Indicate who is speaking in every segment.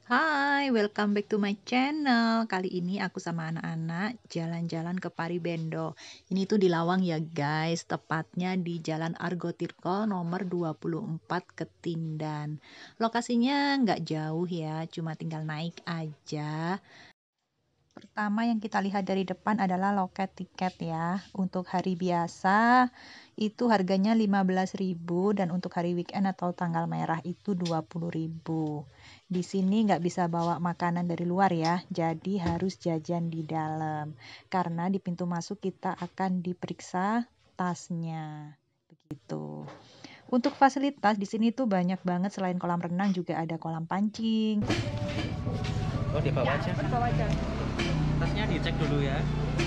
Speaker 1: Hai, welcome back to my channel. Kali ini aku sama anak-anak jalan-jalan ke Paribendo. Ini tuh di Lawang ya guys, tepatnya di Jalan Argo Tirto nomor 24 Ketindan. Lokasinya nggak jauh ya, cuma tinggal naik aja. Pertama yang kita lihat dari depan adalah loket tiket ya. Untuk hari biasa itu harganya 15.000 dan untuk hari weekend atau tanggal merah itu 20.000. Di sini nggak bisa bawa makanan dari luar ya, jadi harus jajan di dalam. Karena di pintu masuk kita akan diperiksa tasnya. Begitu. Untuk fasilitas di sini tuh banyak banget, selain kolam renang juga ada kolam pancing.
Speaker 2: Oh, dibawa aja.
Speaker 1: Bawa aja.
Speaker 2: Tasnya dicek dulu ya.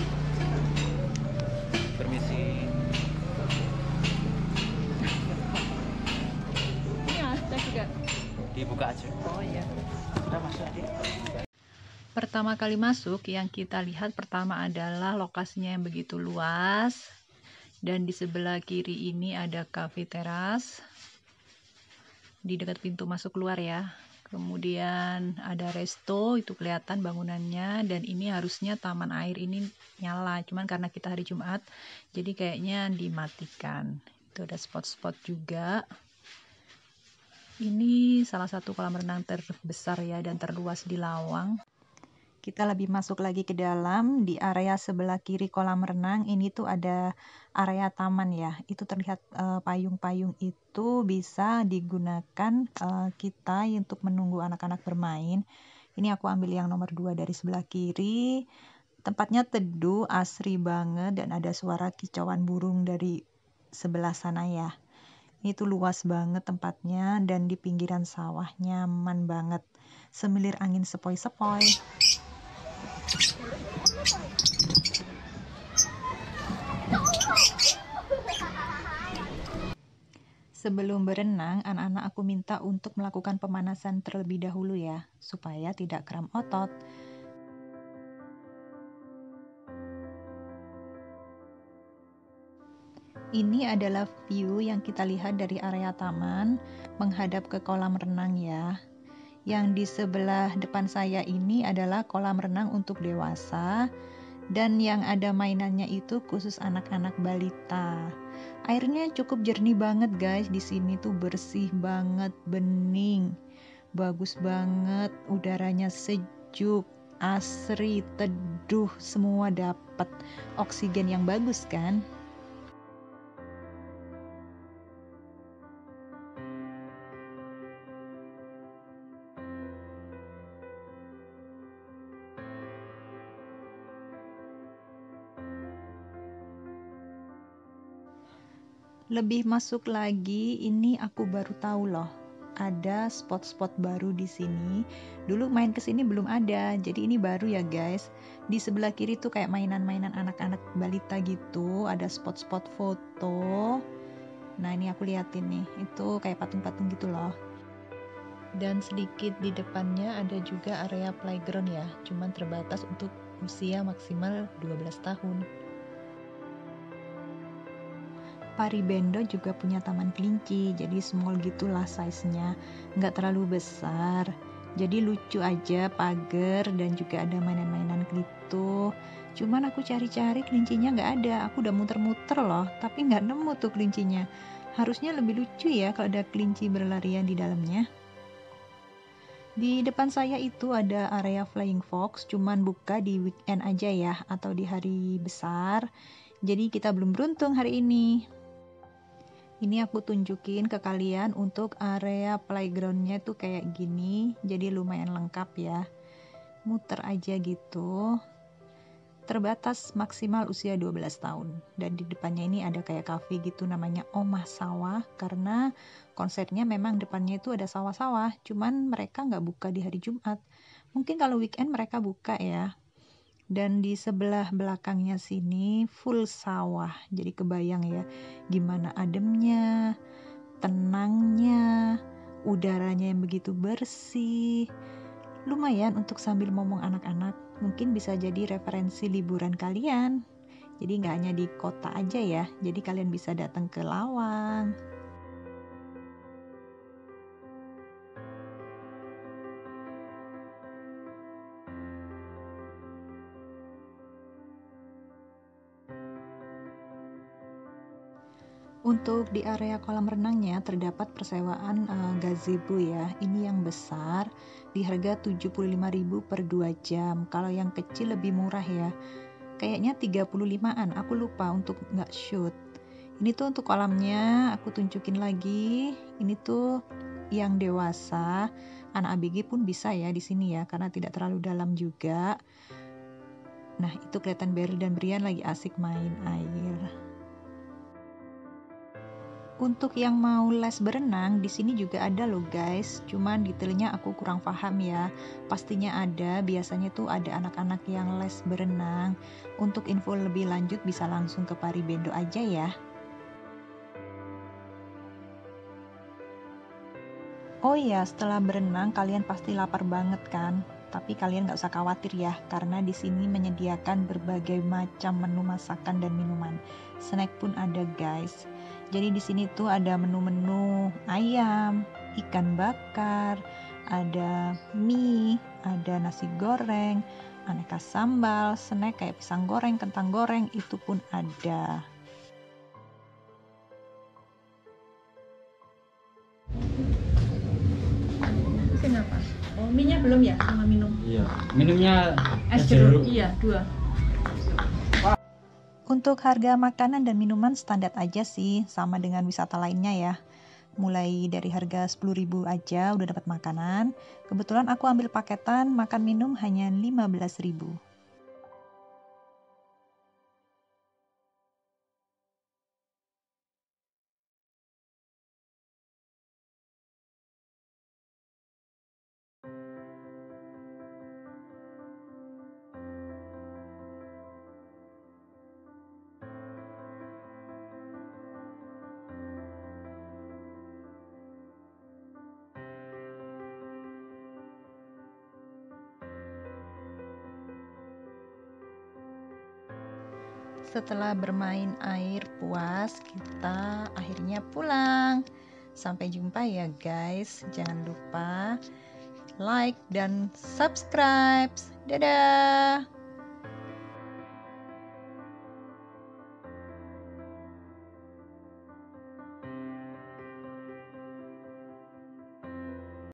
Speaker 2: Permisi.
Speaker 1: Ini ada juga.
Speaker 2: Dibuka aja.
Speaker 1: Oh iya.
Speaker 2: Sudah masuk adik.
Speaker 1: Pertama kali masuk yang kita lihat pertama adalah lokasinya yang begitu luas, dan di sebelah kiri ini ada cafe teras di dekat pintu masuk keluar ya. Kemudian ada resto, itu kelihatan bangunannya, dan ini harusnya taman air ini nyala, cuman karena kita hari Jumat jadi kayaknya dimatikan. Itu ada spot-spot juga. Ini salah satu kolam renang terbesar ya dan terluas di Lawang. Kita lebih masuk lagi ke dalam, di area sebelah kiri kolam renang ini tuh ada area taman ya. Itu terlihat payung-payung itu bisa digunakan kita untuk menunggu anak-anak bermain. Ini aku ambil yang nomor 2 dari sebelah kiri. Tempatnya teduh, asri banget, dan ada suara kicauan burung dari sebelah sana ya. Ini tuh luas banget tempatnya, dan di pinggiran sawah nyaman banget. Semilir angin sepoi-sepoi. Sebelum berenang, anak-anak aku minta untuk melakukan pemanasan terlebih dahulu ya, supaya tidak kram otot. Ini adalah view yang kita lihat dari area taman, menghadap ke kolam renang ya. Yang di sebelah depan saya ini adalah kolam renang untuk dewasa, dan yang ada mainannya itu khusus anak-anak balita. Airnya cukup jernih banget guys, di sini tuh bersih banget, bening, bagus banget, udaranya sejuk, asri, teduh, semua dapat oksigen yang bagus kan. Lebih masuk lagi, ini aku baru tahu loh, ada spot-spot baru di sini. Dulu main ke sini belum ada, jadi ini baru ya guys. Di sebelah kiri tuh kayak mainan-mainan anak-anak balita gitu, ada spot-spot foto. Nah ini aku liatin nih, itu kayak patung-patung gitu loh. Dan sedikit di depannya ada juga area playground ya, cuman terbatas untuk usia maksimal 12 tahun. Paribendo juga punya taman kelinci, jadi small gitulah size-nya, nggak terlalu besar. Jadi lucu aja, pagar, dan juga ada mainan-mainan gitu. Cuman aku cari-cari kelincinya nggak ada, aku udah muter-muter loh, tapi nggak nemu tuh kelincinya. Harusnya lebih lucu ya kalau ada kelinci berlarian di dalamnya. Di depan saya itu ada area Flying Fox, cuman buka di weekend aja ya, atau di hari besar. Jadi kita belum beruntung hari ini. Ini aku tunjukin ke kalian untuk area playgroundnya tuh kayak gini, jadi lumayan lengkap ya. Muter aja gitu. Terbatas maksimal usia 12 tahun. Dan di depannya ini ada kayak cafe gitu namanya Omah Sawah, karena konsepnya memang depannya itu ada sawah-sawah, cuman mereka nggak buka di hari Jumat. Mungkin kalau weekend mereka buka ya. Dan di sebelah belakangnya sini full sawah, jadi kebayang ya gimana ademnya, tenangnya, udaranya yang begitu bersih. Lumayan untuk sambil ngomong anak-anak, mungkin bisa jadi referensi liburan kalian. Jadi nggak hanya di kota aja ya, jadi kalian bisa datang ke Lawang. Untuk di area kolam renangnya terdapat persewaan gazebo ya. Ini yang besar di harga 75.000 per 2 jam. Kalau yang kecil lebih murah ya. Kayaknya 35-an, aku lupa untuk nggak shoot. Ini tuh untuk kolamnya, aku tunjukin lagi. Ini tuh yang dewasa, anak ABG pun bisa ya di sini ya, karena tidak terlalu dalam juga. Nah, itu kelihatan Beryl dan Brian lagi asik main air. Untuk yang mau les berenang, di sini juga ada loh guys. Cuman detailnya aku kurang paham ya. Pastinya ada, biasanya tuh ada anak-anak yang les berenang. Untuk info lebih lanjut bisa langsung ke Paribendo aja ya. Oh iya, setelah berenang kalian pasti lapar banget kan? Tapi kalian gak usah khawatir ya, karena di sini menyediakan berbagai macam menu masakan dan minuman. Snack pun ada guys. Jadi di sini tuh ada menu-menu ayam, ikan bakar, ada mie, ada nasi goreng, aneka sambal, snack kayak pisang goreng, kentang goreng, itu pun ada.
Speaker 3: Pesen apa? Oh, mie-nya belum ya sama minum?
Speaker 4: Iya, minumnya
Speaker 3: Es jeruk. Iya, 2.
Speaker 1: Untuk harga makanan dan minuman standar aja sih, sama dengan wisata lainnya ya. Mulai dari harga 10.000 aja udah dapat makanan. Kebetulan aku ambil paketan, makan minum hanya 15.000. Setelah bermain air puas, kita akhirnya pulang. Sampai jumpa ya guys. Jangan lupa like dan subscribe. Dadah.